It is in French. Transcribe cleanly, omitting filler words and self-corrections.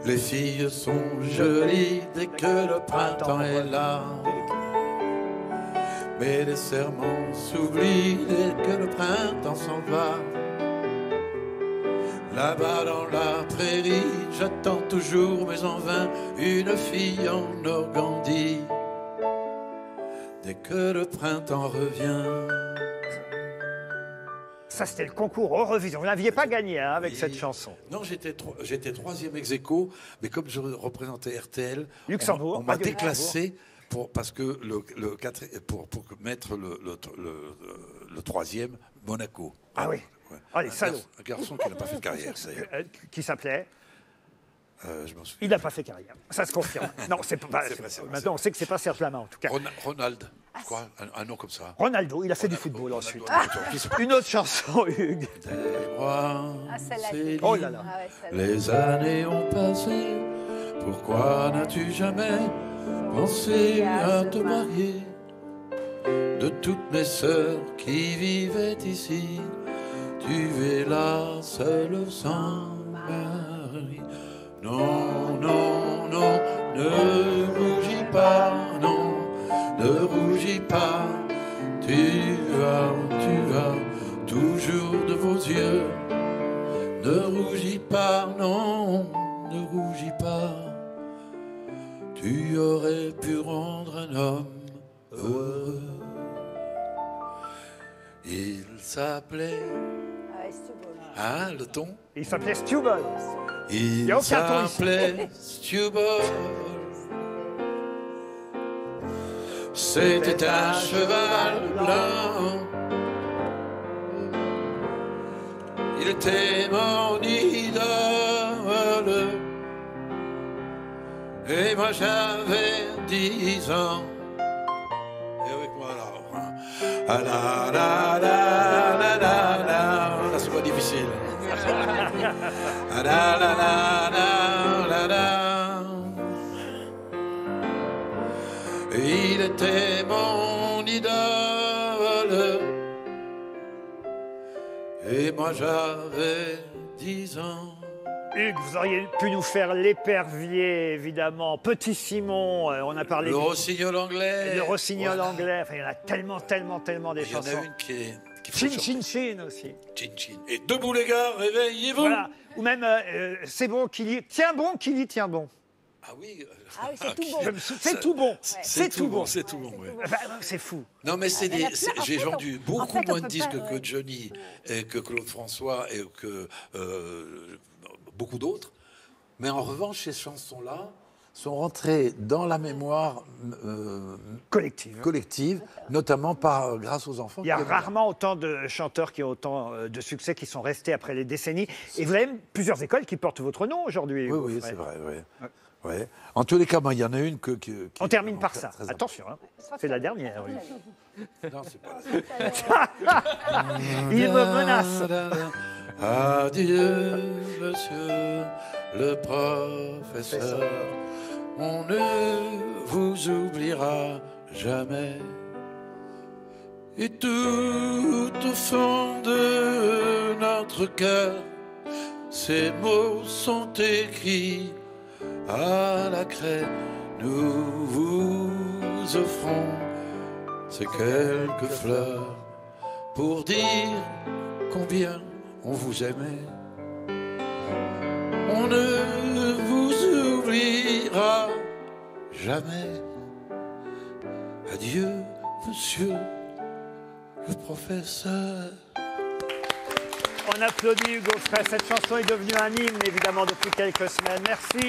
Les filles sont jolies dès que le printemps est là. Mais les serments s'oublient dès que le printemps s'en va. Là-bas dans la prairie, j'attends toujours, mais en vain, une fille en Normandie. Dès que le printemps revient. Ça, c'était le concours Eurovision. Vous n'aviez pas gagné hein, avec cette chanson. Non, j'étais troisième ex-aequo, mais comme je représentais RTL, Luxembourg, on m'a Radio déclassé parce que pour mettre le troisième, Monaco. Ah oui. Ouais. Ah, les salauds. Un garçon qui n'a pas fait de carrière, d'ailleurs. Qui s'appelait Je m'en souviens. Il n'a pas fait carrière. Ça se confirme. Non, c'est pas. Maintenant, on sait que c'est pas Serge Lama, en tout cas. Ronald, je crois, un nom comme ça. Ronaldo, il a fait du football ensuite. Une autre chanson, Hugues. Celle-là. Oh là là. Ah ouais, celle-là. Les années ont passé, pourquoi n'as-tu jamais pensé à te marier? De toutes mes sœurs qui vivaient ici, tu es la seule sans mari. Non, non, non, ne rougis pas, non, ne rougis pas, tu as toujours de vos yeux. Ne rougis pas, non, ne rougis pas. Tu aurais pu rendre un homme heureux. Il s'appelait... Ah ouais, c'est beau, là. Hein, le ton? Il s'appelait Stubble. Il y a aucun ton ici. s'appelait Stubble. C'était un cheval blanc. Il était mon idole. Et moi j'avais 10 ans. Et avec moi alors. Ah la la la la la la. Là c'est pas difficile. Ah la la la la la la. Il était mon idole. Et moi j'avais 10 ans. Hugues, vous auriez pu nous faire l'épervier, évidemment. Petit Simon, on a parlé... Le rossignol anglais. Le rossignol Voilà. anglais. Enfin, il y en a tellement, tellement, tellement des Il y en chansons. a une qui fait Chin, chanter. chin, chin aussi. Chin, chin. Et debout les gars, réveillez-vous. Voilà. Ou même, c'est bon qu'il y... Tiens bon qu'il y tient bon. Ah oui. Ah oui, c'est tout beau. C'est tout bon. C'est tout bon. C'est tout bon, ouais. Enfin, c'est fou. Non, mais c'est Il y en a des. plein. En J'ai fait, vendu en beaucoup fait, on moins de peut disques pas, que Johnny et que Claude François et que beaucoup d'autres. Mais en revanche, ces chansons-là sont rentrées dans la mémoire collective, notamment grâce aux enfants. Il y a qui aiment rarement autant de chanteurs qui ont autant de succès qui sont restés après les décennies. Et vous avez même plusieurs écoles qui portent votre nom aujourd'hui. Oui, oui, c'est vrai. Ouais. Ouais. En tous les cas, il y en a une qui On termine par très- ça. très Attention, hein. C'est la dernière. Oui. Non, c'est pas Il me menace. Adieu, monsieur le professeur. On ne vous oubliera jamais. Et tout au fond de notre cœur, ces mots sont écrits à la craie. Nous vous offrons ces quelques fleurs pour dire combien on vous aimait. On ne vous oubliera jamais. Adieu, monsieur le professeur. On applaudit Hugo Frey. Cette chanson est devenue un hymne, évidemment, depuis quelques semaines. Merci.